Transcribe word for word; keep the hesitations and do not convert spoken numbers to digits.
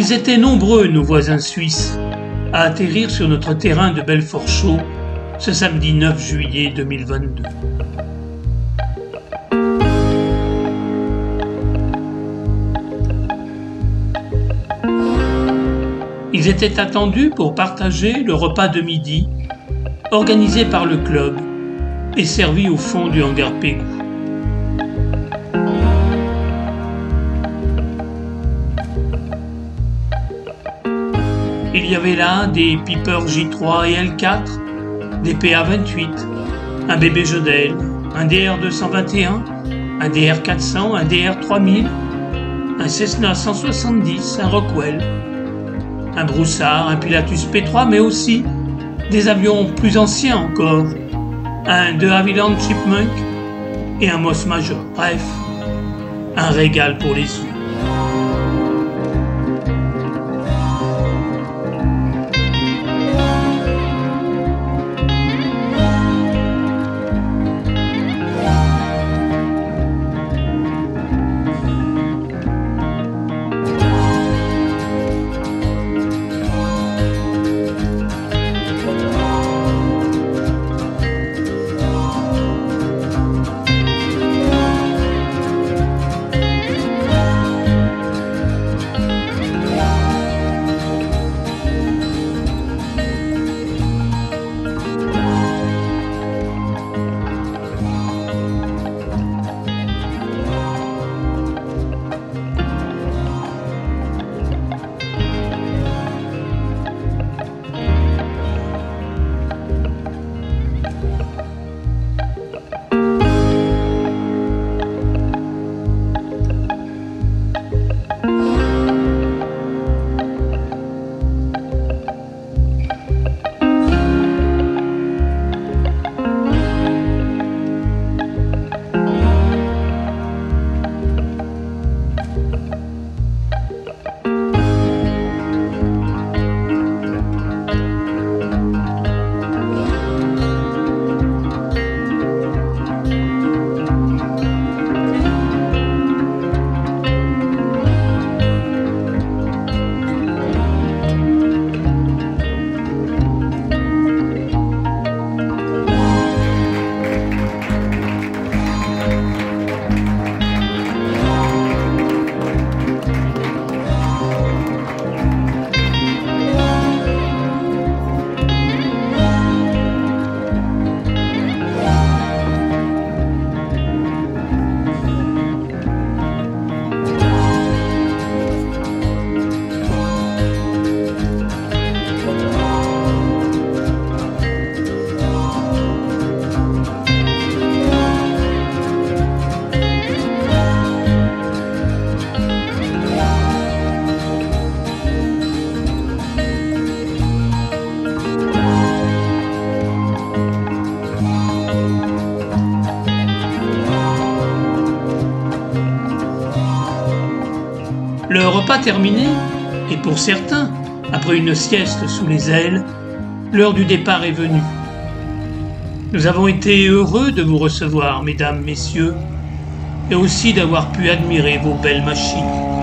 Ils étaient nombreux, nos voisins suisses, à atterrir sur notre terrain de Belfort-Chaud ce samedi neuf juillet deux mille vingt-deux. Ils étaient attendus pour partager le repas de midi organisé par le club et servi au fond du hangar Pégout. Il y avait là des Piper J trois et L quatre, des P A vingt-huit, un bébé Jodel, un D R deux cent vingt et un, un D R quatre cents, un D R trois mille, un Cessna cent soixante-dix, un Rockwell, un Broussard, un Pilatus P trois, mais aussi des avions plus anciens encore, un de Havilland Chipmunk et un Moss Major. Bref, un régal pour les yeux. Le repas terminé, et pour certains, après une sieste sous les ailes, l'heure du départ est venue. Nous avons été heureux de vous recevoir, mesdames, messieurs, et aussi d'avoir pu admirer vos belles machines.